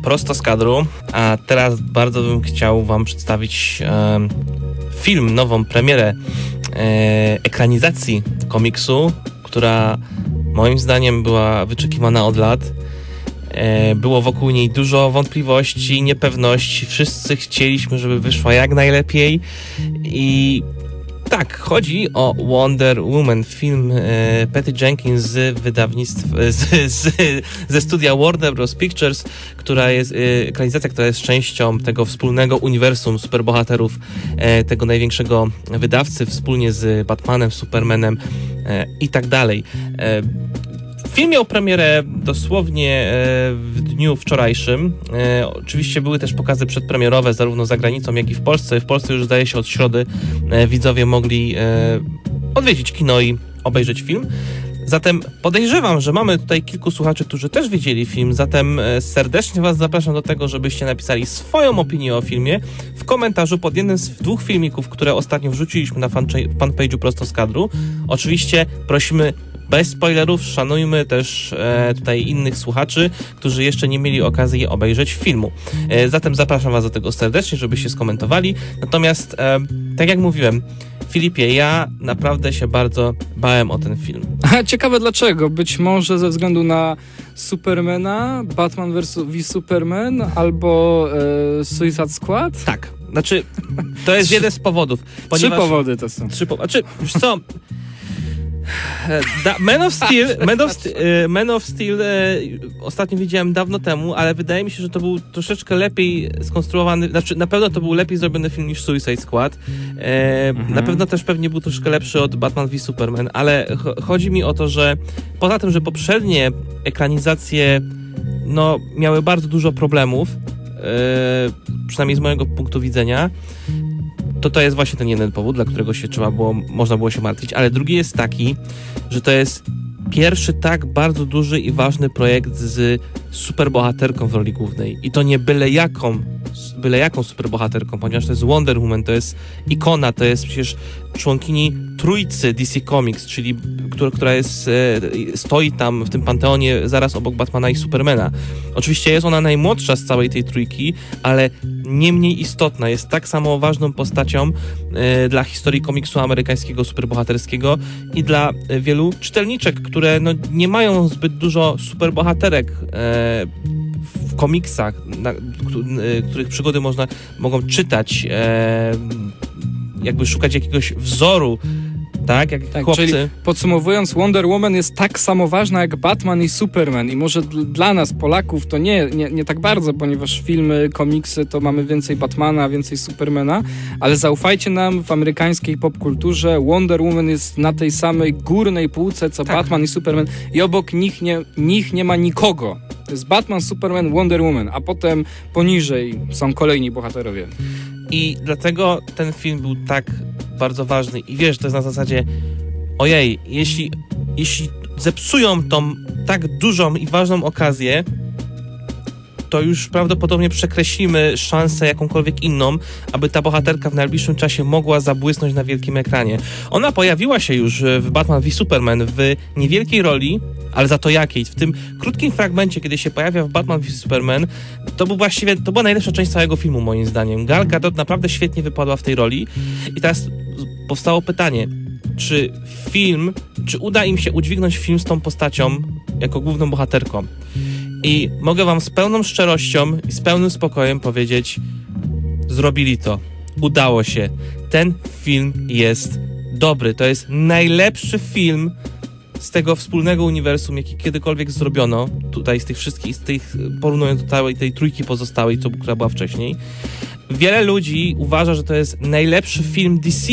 prosto z kadru, a teraz bardzo bym chciał wam przedstawić film, nową premierę ekranizacji komiksu, która moim zdaniem była wyczekiwana od lat. Było wokół niej dużo wątpliwości, niepewności. Wszyscy chcieliśmy, żeby wyszła jak najlepiej. I tak, chodzi o Wonder Woman, film Patty Jenkins z wydawnictwa, ze studia Warner Bros. Pictures, która jest ekranizacja, która jest częścią tego wspólnego uniwersum superbohaterów, tego największego wydawcy, wspólnie z Batmanem, Supermanem i tak dalej. Film miał premierę dosłownie w dniu wczorajszym. Oczywiście były też pokazy przedpremierowe zarówno za granicą, jak i w Polsce. W Polsce już zdaje się od środy widzowie mogli odwiedzić kino i obejrzeć film. Zatem podejrzewam, że mamy tutaj kilku słuchaczy, którzy też widzieli film, zatem serdecznie was zapraszam do tego, żebyście napisali swoją opinię o filmie w komentarzu pod jednym z 2 filmików, które ostatnio wrzuciliśmy na fanpage'u prosto z kadru. Oczywiście prosimy bez spoilerów, szanujmy też tutaj innych słuchaczy, którzy jeszcze nie mieli okazji obejrzeć filmu. Zatem zapraszam was do tego serdecznie, żebyście skomentowali. Natomiast, tak jak mówiłem, Filipie, ja naprawdę się bardzo bałem o ten film. Ciekawe dlaczego. Być może ze względu na Supermana, Batman vs. Superman albo Suicide Squad? Tak. Znaczy, to jest jeden z powodów. Ponieważ 3 powody to są. Znaczy, wiesz co... Man of Steel ostatnio widziałem dawno temu, ale wydaje mi się, że to był troszeczkę lepiej skonstruowany, znaczy na pewno to był lepiej zrobiony film niż Suicide Squad. Na pewno też pewnie był troszkę lepszy od Batman v Superman, ale chodzi mi o to, że poza tym, że poprzednie ekranizacje miały bardzo dużo problemów, przynajmniej z mojego punktu widzenia, to jest właśnie ten jeden powód, dla którego można było się martwić, ale drugi jest taki, że to jest pierwszy tak bardzo duży i ważny projekt z superbohaterką w roli głównej. I to nie byle jaką superbohaterką, ponieważ to jest Wonder Woman, to jest ikona, to jest przecież członkini trójcy DC Comics, czyli która stoi tam w tym panteonie zaraz obok Batmana i Supermana. Oczywiście jest ona najmłodsza z całej tej trójki, ale nie mniej istotna. Jest tak samo ważną postacią dla historii komiksu amerykańskiego superbohaterskiego i dla wielu czytelniczek, które nie mają zbyt dużo superbohaterek w komiksach, których przygody mogą czytać, jakby szukać jakiegoś wzoru, tak? Jak chłopcy. Czyli podsumowując, Wonder Woman jest tak samo ważna jak Batman i Superman i może dla nas, Polaków, to nie tak bardzo, ponieważ filmy, komiksy to mamy więcej Batmana, więcej Supermana, ale zaufajcie nam, w amerykańskiej popkulturze Wonder Woman jest na tej samej górnej półce co Batman i Superman i obok nich nie ma nikogo. To jest Batman, Superman, Wonder Woman, a potem poniżej są kolejni bohaterowie. I dlatego ten film był tak bardzo ważny. I wiesz, to jest na zasadzie ojej, jeśli zepsują tą tak dużą i ważną okazję, to już prawdopodobnie przekreślimy szansę jakąkolwiek inną, aby ta bohaterka w najbliższym czasie mogła zabłysnąć na wielkim ekranie. Ona pojawiła się już w Batman v Superman w niewielkiej roli, ale za to jakiej. W tym krótkim fragmencie, kiedy się pojawia w Batman v Superman, to była najlepsza część całego filmu, moim zdaniem. Gal Gadot naprawdę świetnie wypadła w tej roli i teraz powstało pytanie, czy uda im się udźwignąć film z tą postacią jako główną bohaterką. I mogę wam z pełną szczerością i z pełnym spokojem powiedzieć, zrobili to. Udało się. Ten film jest dobry. To jest najlepszy film z tego wspólnego uniwersum, jaki kiedykolwiek zrobiono. Tutaj z tych wszystkich, porównując do całej tej trójki pozostałej, która była wcześniej. Wiele ludzi uważa, że to jest najlepszy film DC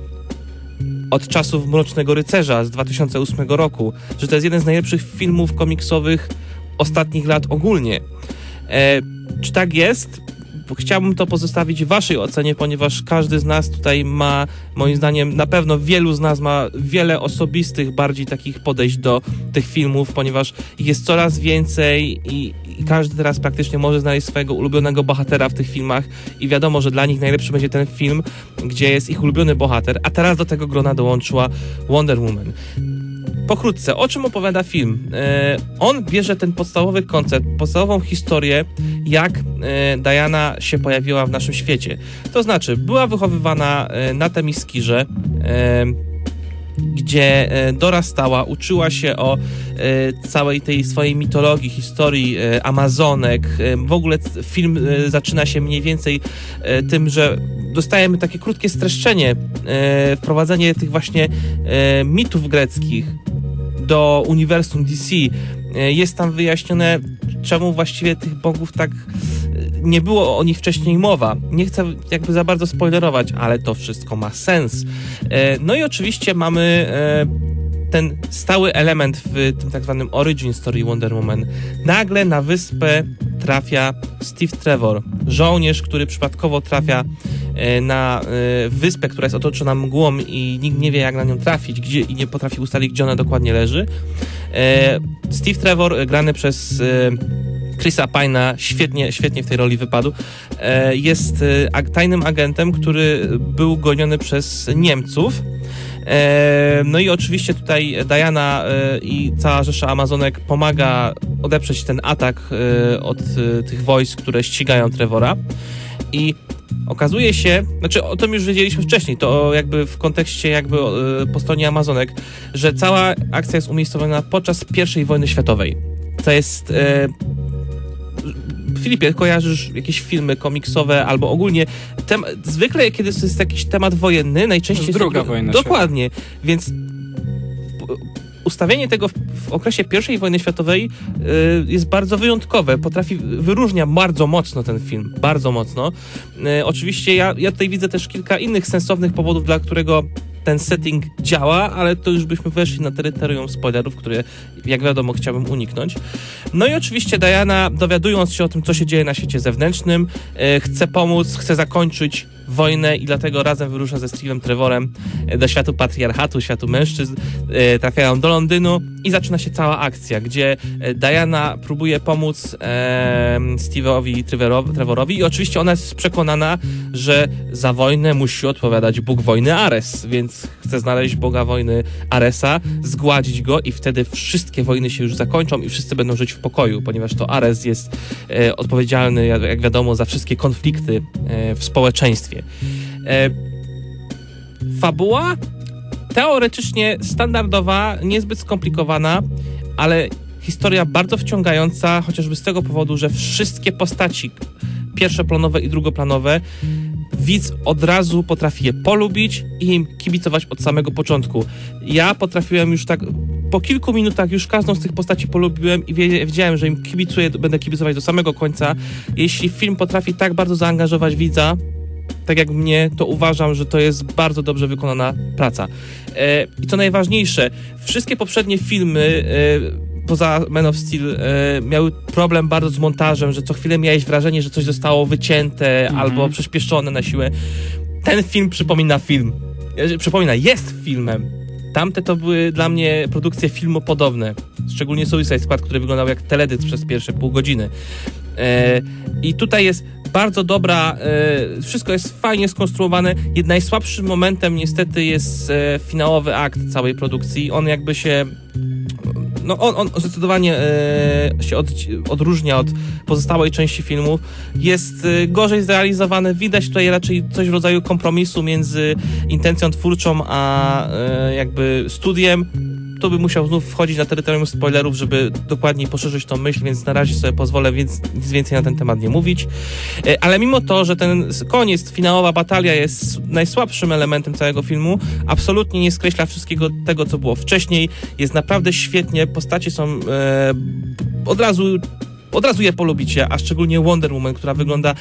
od czasów Mrocznego Rycerza z 2008 roku. Że to jest jeden z najlepszych filmów komiksowych ostatnich lat ogólnie. Czy tak jest? Chciałbym to pozostawić w waszej ocenie, ponieważ każdy z nas tutaj ma, moim zdaniem, na pewno wielu z nas ma wiele osobistych, bardziej takich podejść do tych filmów, ponieważ ich jest coraz więcej i każdy teraz praktycznie może znaleźć swojego ulubionego bohatera w tych filmach i wiadomo, że dla nich najlepszy będzie ten film, gdzie jest ich ulubiony bohater, a teraz do tego grona dołączyła Wonder Woman. pokrótce, o czym opowiada film? On bierze ten podstawowy koncept, podstawową historię, jak Diana się pojawiła w naszym świecie. To znaczy, była wychowywana na Temiskirze, gdzie dorastała, uczyła się o całej tej swojej mitologii, historii Amazonek. W ogóle film zaczyna się mniej więcej tym, że dostajemy takie krótkie streszczenie, wprowadzenie tych właśnie mitów greckich do uniwersum DC. Jest tam wyjaśnione, czemu właściwie tych bogów tak nie było o nich wcześniej mowa. Nie chcę jakby za bardzo spoilerować, ale to wszystko ma sens. No i oczywiście mamy ten stały element w tym tak zwanym origin story Wonder Woman. Nagle na wyspę trafia Steve Trevor, żołnierz, który przypadkowo trafia na wyspę, która jest otoczona mgłą i nikt nie wie, jak na nią trafić, gdzie, i nie potrafi ustalić, gdzie ona dokładnie leży. Steve Trevor, grany przez Chrisa Pine'a, świetnie w tej roli wypadł, jest tajnym agentem, który był goniony przez Niemców. No i oczywiście tutaj Diana i cała rzesza Amazonek pomaga odeprzeć ten atak od tych wojsk, które ścigają Trevora. I okazuje się, znaczy o tym już wiedzieliśmy wcześniej, to jakby w kontekście jakby po stronie Amazonek, że cała akcja jest umiejscowiona podczas I wojny światowej. To jest... Filipie, kojarzysz jakieś filmy komiksowe albo ogólnie zwykle kiedy jest jakiś temat wojenny, najczęściej jest druga wojna. Dokładnie, więc ustawienie tego w okresie I wojny światowej jest bardzo wyjątkowe, wyróżnia bardzo mocno ten film, bardzo mocno. Oczywiście ja tutaj widzę też kilka innych sensownych powodów, dla którego ten setting działa, ale to już byśmy weszli na terytorium spoilerów, które, jak wiadomo, chciałbym uniknąć. No i oczywiście Diana, dowiadując się o tym, co się dzieje na świecie zewnętrznym, chce pomóc, chce zakończyć wojnę i dlatego razem wyrusza ze Steve'em Trevorem do światu patriarchatu, światu mężczyzn, trafiają do Londynu i zaczyna się cała akcja, gdzie Diana próbuje pomóc Steve'owi Trevorowi i oczywiście ona jest przekonana, że za wojnę musi odpowiadać Bóg wojny Ares, więc chce znaleźć Boga wojny Aresa, zgładzić go i wtedy wszystkie wojny się już zakończą i wszyscy będą żyć w pokoju, ponieważ to Ares jest odpowiedzialny, jak wiadomo, za wszystkie konflikty w społeczeństwie. Fabuła teoretycznie standardowa, niezbyt skomplikowana, ale historia bardzo wciągająca, chociażby z tego powodu, że wszystkie postaci pierwszoplanowe i drugoplanowe widz od razu potrafi je polubić i im kibicować od samego początku. Ja potrafiłem już tak po kilku minutach już każdą z tych postaci polubiłem i wiedziałem, że im kibicuję, będę kibicować do samego końca. Jeśli film potrafi tak bardzo zaangażować widza, tak jak mnie, to uważam, że to jest bardzo dobrze wykonana praca. I co najważniejsze, wszystkie poprzednie filmy poza Man of Steel miały problem bardzo z montażem, że co chwilę miałeś wrażenie, że coś zostało wycięte albo przyspieszone na siłę. Ten film przypomina film. Jest filmem. Tamte to były dla mnie produkcje filmopodobne. Szczególnie Suicide Squad, który wyglądał jak teledysk przez pierwsze pół godziny. I tutaj jest bardzo dobra, wszystko jest fajnie skonstruowane. Najsłabszym momentem niestety jest finałowy akt całej produkcji. On jakby się... No on zdecydowanie się odróżnia od pozostałej części filmu. Jest gorzej zrealizowany. Widać tutaj raczej coś w rodzaju kompromisu między intencją twórczą a jakby studiem. To by musiał znów wchodzić na terytorium spoilerów, żeby dokładniej poszerzyć tą myśl, więc na razie sobie pozwolę nic więcej na ten temat nie mówić. Ale mimo to, że ten koniec, finałowa batalia jest najsłabszym elementem całego filmu, absolutnie nie skreśla wszystkiego tego, co było wcześniej. Jest naprawdę świetnie, postacie są od razu je polubicie, a szczególnie Wonder Woman, która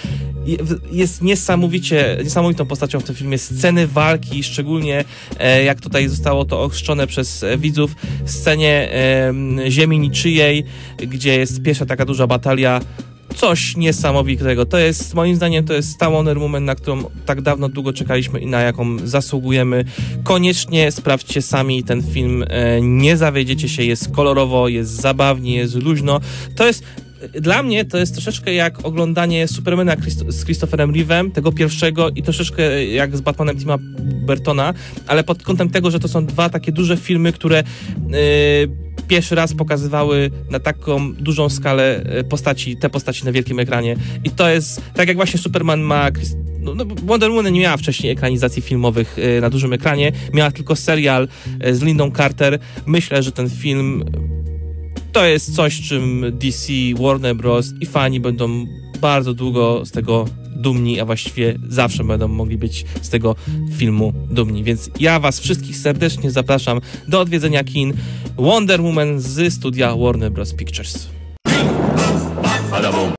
jest niesamowitą postacią w tym filmie. Sceny walki, szczególnie jak tutaj zostało to ochrzczone przez widzów, w scenie Ziemi Niczyjej, gdzie jest pierwsza taka duża batalia. Coś niesamowitego. To jest, moim zdaniem, to jest ta Wonder Woman, na którą tak długo czekaliśmy i na jaką zasługujemy. Koniecznie sprawdźcie sami ten film. Nie zawiedziecie się, jest kolorowo, jest zabawnie, jest luźno. To jest dla mnie to jest troszeczkę jak oglądanie Supermana z Christopherem Reevem, tego pierwszego, i troszeczkę jak z Batmanem Tima Burtona, ale pod kątem tego, że to są dwa takie duże filmy, które pierwszy raz pokazywały na taką dużą skalę te postaci na wielkim ekranie. I to jest, tak jak właśnie Superman ma... Wonder Woman nie miała wcześniej ekranizacji filmowych na dużym ekranie, miała tylko serial z Lindą Carter. Myślę, że ten film to jest coś, czym DC, Warner Bros. I fani będą bardzo długo z tego dumni, a właściwie zawsze będą mogli być z tego filmu dumni. Więc ja was wszystkich serdecznie zapraszam do odwiedzenia kin Wonder Woman z studia Warner Bros. Pictures.